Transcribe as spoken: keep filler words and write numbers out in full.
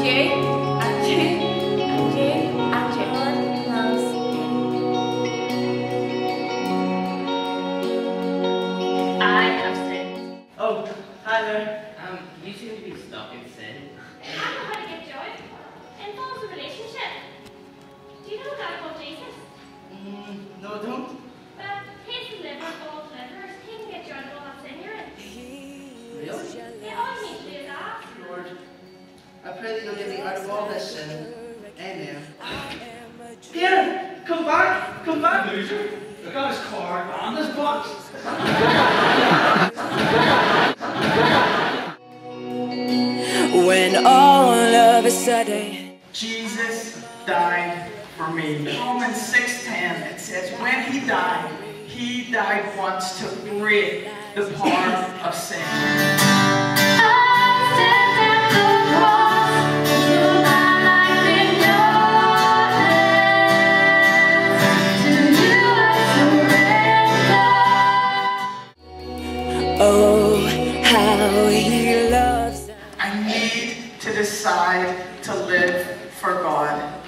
you, and you, and you, and you. God loves you. I have sinned. Oh, hi there. Um, you seem to be stuck in sin. I know how to get joy. It involves a relationship. Do you know a guy called Jesus? Mm, no, I don't. Well, he's the deliverer of all deliverers. He can get you out of all that sin you're in. Really? Yeah, all you need to do is ask. Lord, I pray that you'll get me out of all this sin. Amen. Peter, come back, come back. Loser. Look at his car and his box. When all of a sudden Jesus died for me. Romans six ten, it says, when he died, he died once to break the power of sin. oh, how he loves. I need to decide to live for God.